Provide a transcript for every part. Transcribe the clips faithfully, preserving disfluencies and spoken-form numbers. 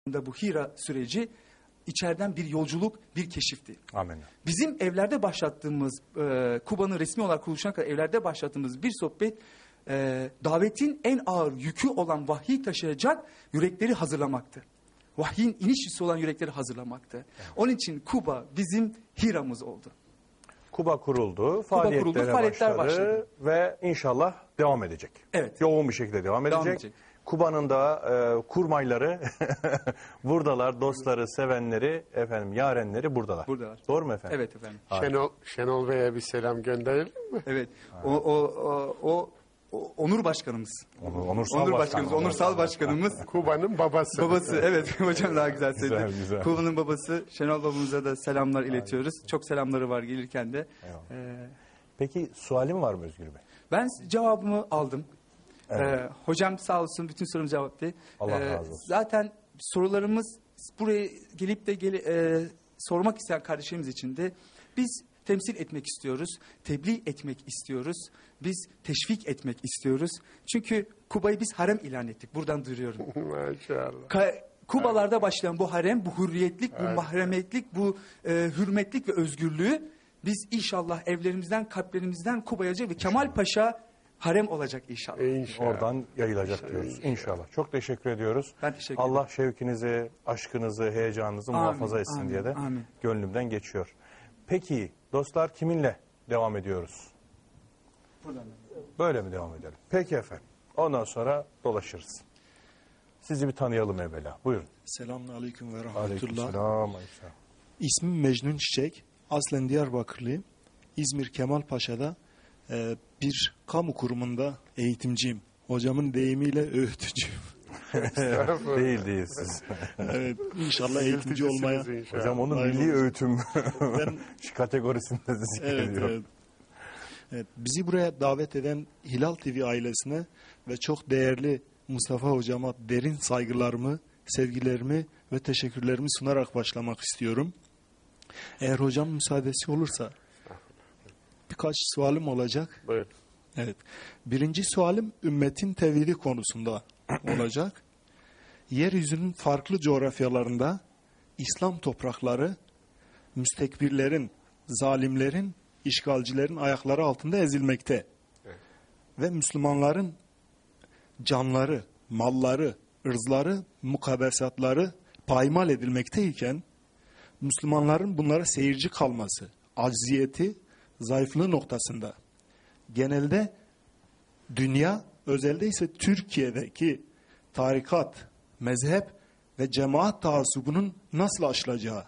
bu Hira süreci içeriden bir yolculuk, bir keşifti. Amin. Bizim evlerde başlattığımız, e, Kuba'nın resmi olarak kuruluşuna kadar evlerde başlattığımız bir sohbet, e, davetin en ağır yükü olan vahyi taşıyacak yürekleri hazırlamaktı. Vahyin iniş üssü olan yürekleri hazırlamaktı. Evet. Onun için Kuba bizim Hira'mız oldu. Kuba kuruldu, faaliyetlere kuruldu, faaliyetler başladı, başladı ve inşallah devam edecek. Evet. Yoğun bir şekilde devam edecek. Devam edecek. Kuba'nın da e, kurmayları buradalar, dostları, sevenleri, efendim yarenleri buradalar. Buradalar. Doğru mu efendim? Evet efendim. Şenol, Şenol Bey'e bir selam gönderelim mi? Evet. O, o, o, o, o Onur Başkanımız. Onur, onursal Onur başkan. Başkanımız, Onursal Başkanımız. Kuba'nın babası. Babası, evet hocam daha güzel söyledi. Güzel, güzel. Kuba'nın babası Şenol babamıza da selamlar iletiyoruz. Çok selamları var gelirken de. Ee, Peki sualim var mı Özgür Bey? ben cevabımı aldım. Evet. Ee, hocam sağ olsun bütün sorum cevapladı. Allah Ee, razı olsun. Zaten sorularımız buraya gelip de gel, e, sormak isteyen kardeşlerimiz için de biz temsil etmek istiyoruz, tebliğ etmek istiyoruz, biz teşvik etmek istiyoruz. Çünkü Kuba'yı biz harem ilan ettik. Buradan duyuruyorum. Maşallah. Ka- Kubalarda başlayan bu harem, bu hürriyetlik, bu Evet. mahremiyetlik, bu e, hürmetlik ve özgürlüğü biz inşallah evlerimizden, kalplerimizden Kuba'ya ve Kemal Paşa harem olacak inşallah. İnşallah. Oradan yayılacak diyoruz inşallah. Çok teşekkür ediyoruz. Ben teşekkür Allah şevkinizi, aşkınızı, heyecanınızı Amin, muhafaza etsin amin, diye de amin. gönlümden geçiyor. Peki dostlar kiminle devam ediyoruz? Buradan. Böyle mi devam edelim? Peki efendim. Ondan sonra dolaşırız. Sizi bir tanıyalım evvela. Buyurun. Selamünaleyküm ve rahmetullah. Aleykümselam. Aleykümselam. İsmim Mecnun Çiçek. Aslen Diyarbakırlıyım. İzmir Kemalpaşa'da e, bir kamu kurumunda eğitimciyim. Hocamın deyimiyle öğütücüyüm. Değil değil siz. Evet, inşallah eğitimci olmaya. İnşallah. Hocam onun Aynen. milli öğütüm Ben, şu kategorisinde zikrediyor. evet, evet. Evet, bizi buraya davet eden Hilal T V ailesine ve çok değerli Mustafa hocama derin saygılarımı, sevgilerimi ve teşekkürlerimi sunarak başlamak istiyorum. Eğer hocam müsaadesi olursa birkaç sualim olacak. Buyurun. Evet. Birinci sualim ümmetin tevhidi konusunda olacak. Yeryüzünün farklı coğrafyalarında İslam toprakları müstekbirlerin, zalimlerin, işgalcilerin ayakları altında ezilmekte. Evet. Ve Müslümanların canları, malları, ırzları, mukaddesatları paymal edilmekteyken Müslümanların bunlara seyirci kalması, acziyeti, zayıflığı noktasında genelde dünya, özelde ise Türkiye'deki tarikat, mezhep ve cemaat taassubunun nasıl aşılacağı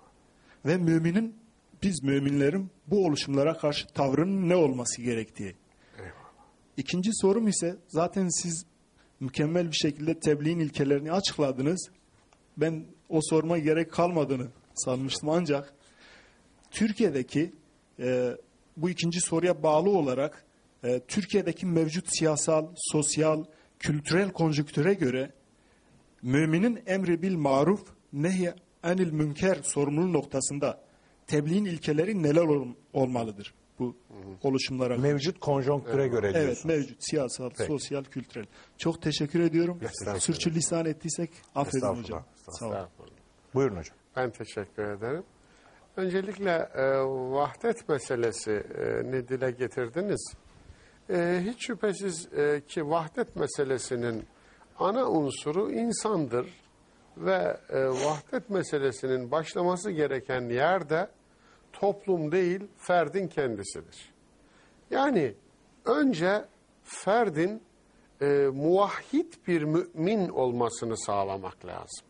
ve müminin, biz müminlerin bu oluşumlara karşı tavrının ne olması gerektiği. İkinci sorum ise zaten siz mükemmel bir şekilde tebliğin ilkelerini açıkladınız. Ben o sorma gerek kalmadığını sanmıştım ancak Türkiye'deki e, bu ikinci soruya bağlı olarak e, Türkiye'deki mevcut siyasal, sosyal, kültürel konjüktüre göre müminin emri bil maruf, nehy anil münker sorumluluğu noktasında tebliğin ilkeleri neler ol olmalıdır bu oluşumlara? Mevcut konjonktüre Evet. göre Evet, diyorsunuz. mevcut siyasal, Peki. sosyal, kültürel. Çok teşekkür ediyorum. Estağfurullah. Sürçülisan ettiysek affedin Estağfurullah, hocam. Sağ olun. Estağfurullah. Buyurun hocam. Ben teşekkür ederim. Öncelikle e, vahdet meselesini dile getirdiniz. E, hiç şüphesiz e, ki vahdet meselesinin ana unsuru insandır ve e, vahdet meselesinin başlaması gereken yerde toplum değil, ferdin kendisidir. Yani önce ferdin e, muvahhid bir mümin olmasını sağlamak lazım.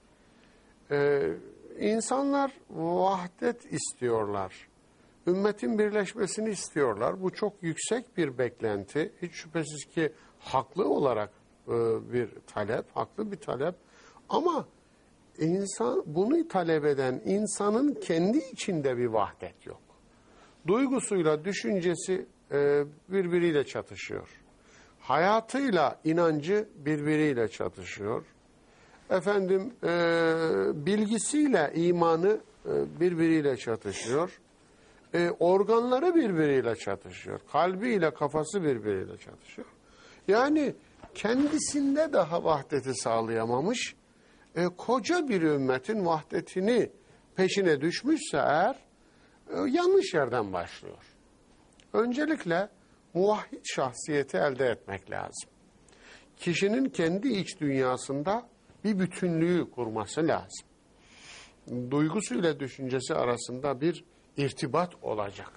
E, insanlar vahdet istiyorlar. Ümmetin birleşmesini istiyorlar. Bu çok yüksek bir beklenti. Hiç şüphesiz ki haklı olarak e, bir talep, haklı bir talep. Ama insan, bunu talep eden insanın kendi içinde bir vahdet yok. Duygusuyla düşüncesi e, birbiriyle çatışıyor. Hayatıyla inancı birbiriyle çatışıyor. Efendim e, bilgisiyle imanı e, birbiriyle çatışıyor. E, organları birbiriyle çatışıyor. Kalbiyle kafası birbiriyle çatışıyor. Yani kendisinde daha vahdeti sağlayamamış. e, koca bir ümmetin vahdetini peşine düşmüşse eğer e, yanlış yerden başlıyor. Öncelikle muvahhid şahsiyeti elde etmek lazım. Kişinin kendi iç dünyasında bir bütünlüğü kurması lazım. Duygusuyla düşüncesi arasında bir irtibat olacak.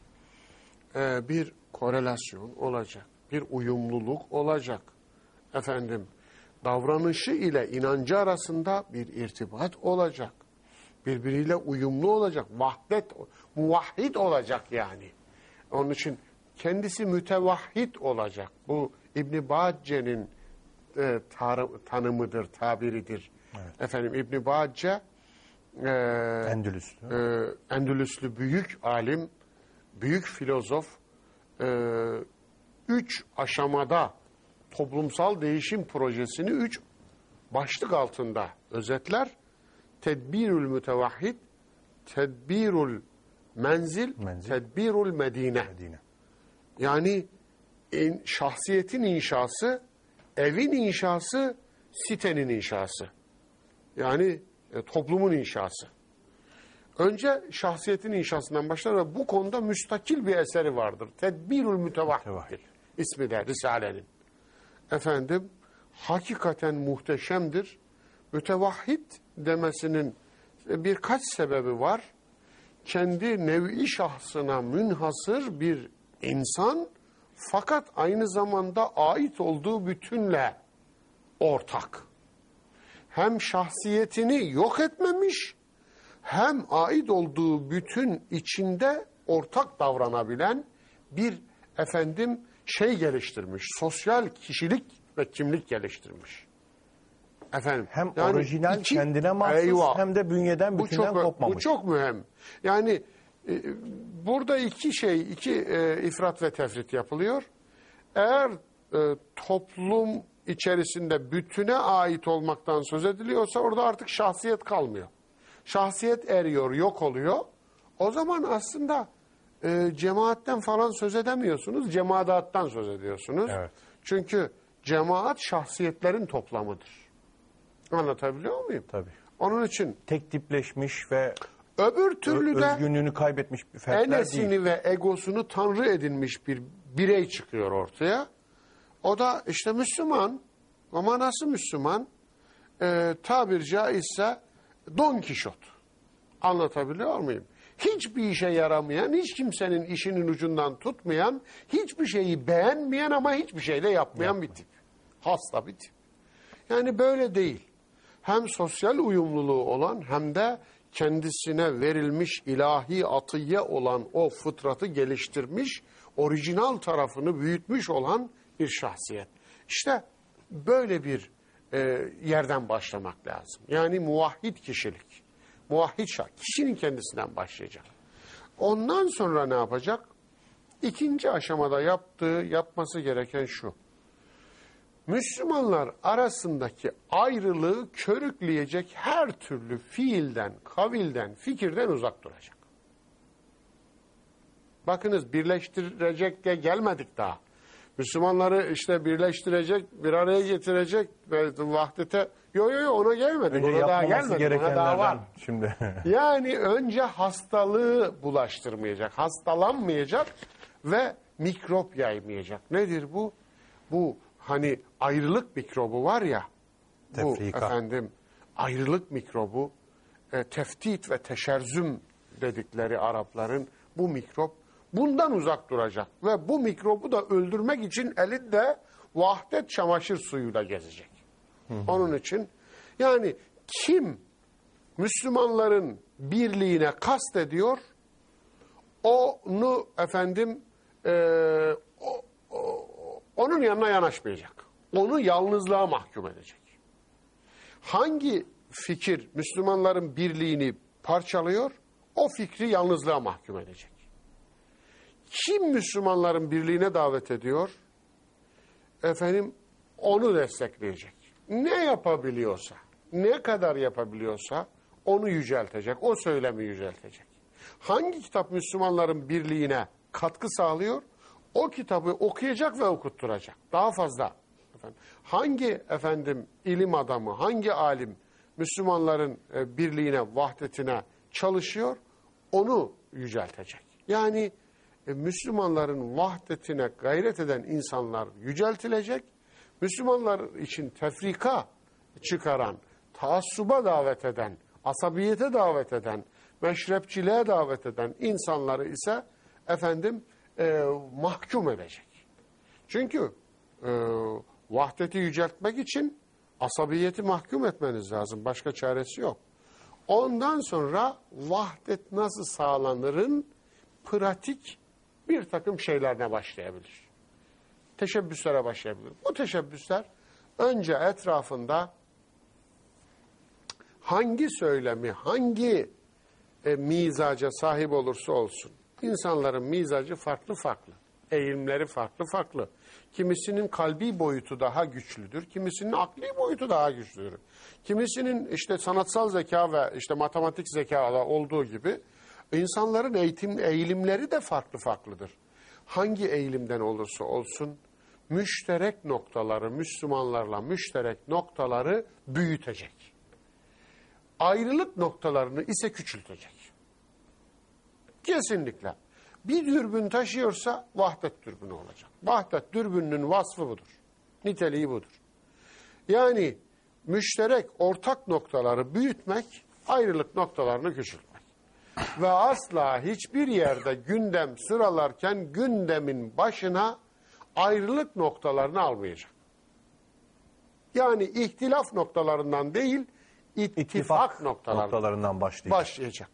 Ee, bir korelasyon olacak. Bir uyumluluk olacak. Efendim, davranışı ile inancı arasında bir irtibat olacak. Birbiriyle uyumlu olacak. Vahdet, muvahhid olacak yani. Onun için kendisi mütevahhid olacak. Bu İbn Bacce'nin e, tanımıdır, tabiridir. Evet. Efendim İbn Bacce e, Endülüslü. E, Endülüslü büyük alim, büyük filozof, e, üç aşamada toplumsal değişim projesini üç başlık altında özetler. Tedbirül mütevahhid, tedbirül menzil, Menzil. tedbirül medine. Medine. Yani in, şahsiyetin inşası, evin inşası, sitenin inşası. Yani e, toplumun inşası. Önce şahsiyetin inşasından başlar ve bu konuda müstakil bir eseri vardır. Tedbirül Mütevahhid ismi de Risale'nin. Efendim, hakikaten muhteşemdir. Mütevahhid demesinin birkaç sebebi var. Kendi nev'i şahsına münhasır bir insan, fakat aynı zamanda ait olduğu bütünle ortak. Hem şahsiyetini yok etmemiş, hem ait olduğu bütün içinde ortak davranabilen bir efendim şey geliştirmiş. Sosyal kişilik ve kimlik geliştirmiş. Efendim, Hem yani orijinal, iki, kendine mahsus, eyvah, hem de bünyeden bu bütünden çok, kopmamış. Bu çok mühim. Yani e, burada iki şey, iki e, ifrat ve tefrit yapılıyor. Eğer e, toplum içerisinde bütüne ait olmaktan söz ediliyorsa orada artık şahsiyet kalmıyor. Şahsiyet eriyor, yok oluyor. O zaman aslında e, cemaatten falan söz edemiyorsunuz, cemaattan söz ediyorsunuz. Evet. Çünkü cemaat şahsiyetlerin toplamıdır. Anlatabiliyor muyum? Tabii. Onun için Tek tipleşmiş ve öbür türlü de özgünlüğünü kaybetmiş bir fertler enesini değil. ve egosunu tanrı edinmiş bir birey çıkıyor ortaya. O da işte Müslüman. Ama nasıl Müslüman? Ee, tabir caizse Don Kişot. Anlatabiliyor muyum? Hiçbir işe yaramayan, hiç kimsenin işinin ucundan tutmayan, hiçbir şeyi beğenmeyen ama hiçbir şey de yapmayan Yapma. bir tip. Hasta bir tip. Yani böyle değil. Hem sosyal uyumluluğu olan hem de kendisine verilmiş ilahi atiye olan o fıtratı geliştirmiş, orijinal tarafını büyütmüş olan bir şahsiyet. İşte böyle bir e, yerden başlamak lazım. Yani muvahhid kişilik, muvahhid şah, kişinin kendisinden başlayacak. Ondan sonra ne yapacak? İkinci aşamada yaptığı, yapması gereken şu. Müslümanlar arasındaki ayrılığı körükleyecek her türlü fiilden, kavilden, fikirden uzak duracak. Bakınız, birleştirecek de gelmedik daha. Müslümanları işte birleştirecek, bir araya getirecek ve vahdete... Yo yo yo ona gelmedik. Önce ona daha yapmaması gelmedik. Ona daha var. Şimdi. Yani önce hastalığı bulaştırmayacak, hastalanmayacak ve mikrop yaymayacak. Nedir bu? Bu hani ayrılık mikrobu var ya, bu Tefrika. efendim ayrılık mikrobu, e, teftit ve teşerzüm dedikleri Arapların bu mikrop, bundan uzak duracak ve bu mikrobu da öldürmek için elinde vahdet çamaşır suyuyla gezecek. Hı hı. Onun için yani kim Müslümanların birliğine kast ediyor, onu efendim e, o, o, onun yanına yanaşmayacak. Onu yalnızlığa mahkum edecek. Hangi fikir Müslümanların birliğini parçalıyor, o fikri yalnızlığa mahkum edecek. Kim Müslümanların birliğine davet ediyor, efendim onu destekleyecek. Ne yapabiliyorsa, ne kadar yapabiliyorsa onu yüceltecek, o söylemi yüceltecek. Hangi kitap Müslümanların birliğine katkı sağlıyor, o kitabı okuyacak ve okutturacak. Daha fazla. Efendim. Hangi efendim ilim adamı, hangi alim Müslümanların e, birliğine, vahdetine çalışıyor, onu yüceltecek. Yani e, Müslümanların vahdetine gayret eden insanlar yüceltilecek, Müslümanlar için tefrika çıkaran, taassuba davet eden, asabiyete davet eden, meşrepçiliğe davet eden insanları ise efendim e, mahkum edecek. Çünkü e, vahdeti yüceltmek için asabiyeti mahkum etmeniz lazım. Başka çaresi yok. Ondan sonra vahdet nasıl sağlanırın pratik bir takım şeylerine başlayabilir. Teşebbüslere başlayabilir. Bu teşebbüsler önce etrafında hangi söylemi, hangi e, mizaca sahip olursa olsun, insanların mizacı farklı farklı, eğilimleri farklı farklı. Kimisinin kalbi boyutu daha güçlüdür, kimisinin akli boyutu daha güçlüdür. Kimisinin işte sanatsal zeka ve işte matematik zekada olduğu gibi insanların eğitim eğilimleri de farklı farklıdır. Hangi eğilimden olursa olsun müşterek noktaları, Müslümanlarla müşterek noktaları büyütecek. Ayrılık noktalarını ise küçültecek. Kesinlikle. Bir dürbün taşıyorsa vahdet dürbünü olacak. Vahdet dürbününün vasfı budur. Niteliği budur. Yani müşterek ortak noktaları büyütmek, ayrılık noktalarını küçültmek. Ve asla hiçbir yerde gündem sıralarken gündemin başına ayrılık noktalarını almayacak. Yani ihtilaf noktalarından değil, ittifak, İttifak noktalar, noktalarından başlayacak. başlayacak.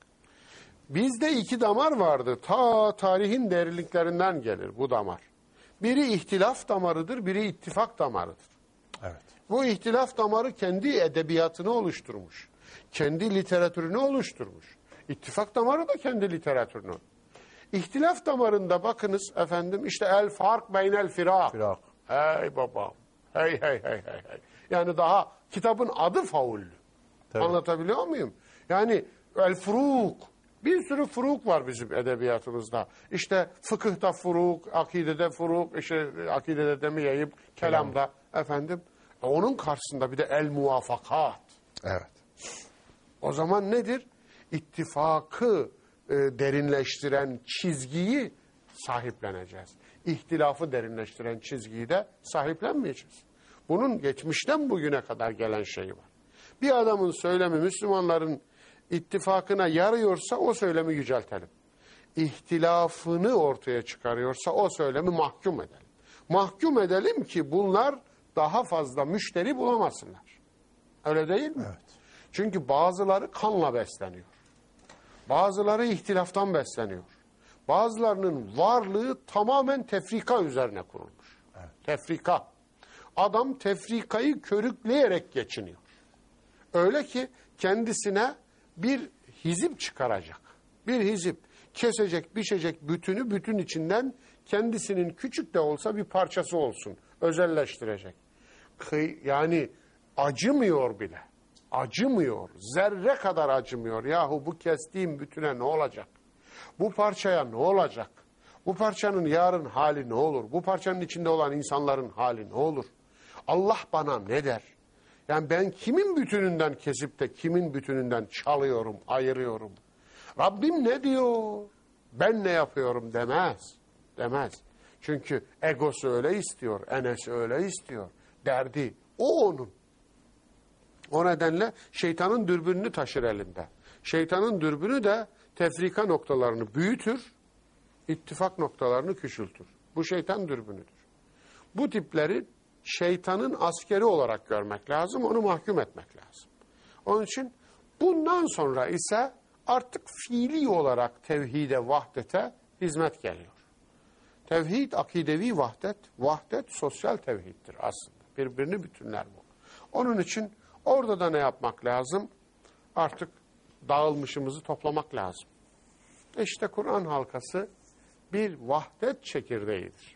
Bizde iki damar vardı. Ta tarihin derinliklerinden gelir bu damar. Biri ihtilaf damarıdır, biri ittifak damarıdır. Evet. Bu ihtilaf damarı kendi edebiyatını oluşturmuş. Kendi literatürünü oluşturmuş. İttifak damarı da kendi literatürünü. İhtilaf damarında bakınız efendim işte el fark beynel firak. Firak. Hey babam. Hey hey hey hey hey. Yani daha kitabın adı faullü. Tabii. Anlatabiliyor muyum? Yani el furuk. Bir sürü furuk var bizim edebiyatımızda. İşte fıkıhta furuk, akidede furuk, işte akidede demeyeyim, kelamda efendim. Onun karşısında bir de el muvafakat. Evet. O zaman nedir? İttifakı e, derinleştiren çizgiyi sahipleneceğiz. İhtilafı derinleştiren çizgiyi de sahiplenmeyeceğiz. Bunun geçmişten bugüne kadar gelen şeyi var. Bir adamın söylemi Müslümanların ittifakına yarıyorsa o söylemi yüceltelim. İhtilafını ortaya çıkarıyorsa o söylemi mahkum edelim. Mahkum edelim ki bunlar daha fazla müşteri bulamasınlar. Öyle değil mi? Evet. Çünkü bazıları kanla besleniyor. Bazıları ihtilaftan besleniyor. Bazılarının varlığı tamamen tefrika üzerine kurulmuş. Evet. Tefrika. Adam tefrikayı körükleyerek geçiniyor. Öyle ki kendisine bir hizip çıkaracak. Bir hizip kesecek, biçecek bütünü bütün içinden kendisinin küçük de olsa bir parçası olsun. Özelleştirecek. Yani acımıyor bile. Acımıyor. Zerre kadar acımıyor. Yahu bu kestiğim bütüne ne olacak? Bu parçaya ne olacak? Bu parçanın yarın hali ne olur? Bu parçanın içinde olan insanların hali ne olur? Allah bana ne der? Yani ben kimin bütününden kesip de kimin bütününden çalıyorum, ayırıyorum? Rabbim ne diyor? Ben ne yapıyorum demez. Demez. Çünkü egosu öyle istiyor, enesi öyle istiyor. Derdi o onun. O nedenle şeytanın dürbününü taşır elinde. Şeytanın dürbünü de tefrika noktalarını büyütür, ittifak noktalarını küçültür. Bu şeytan dürbünüdür. Bu tipleri şeytanın askeri olarak görmek lazım, onu mahkum etmek lazım. Onun için bundan sonra ise artık fiili olarak tevhide, vahdete hizmet geliyor. Tevhid, akidevi vahdet, vahdet sosyal tevhiddir aslında. Birbirini bütünler bu. Onun için orada da ne yapmak lazım? Artık dağılmışımızı toplamak lazım. İşte Kur'an halkası bir vahdet çekirdeğidir.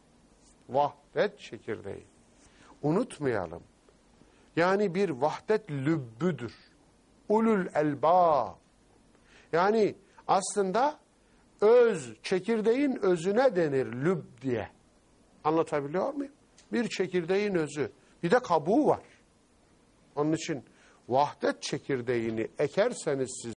Vahdet çekirdeği. Unutmayalım. Yani bir vahdet lübbüdür. Ulul elbâb. Yani aslında öz, çekirdeğin özüne denir lüb diye. Anlatabiliyor muyum? Bir çekirdeğin özü. Bir de kabuğu var. Onun için vahdet çekirdeğini ekerseniz siz